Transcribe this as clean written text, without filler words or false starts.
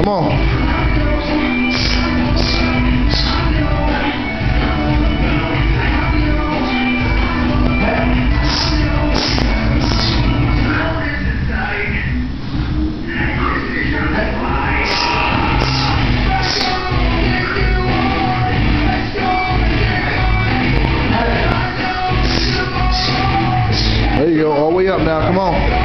Come on. There you go, all the way up now, come on.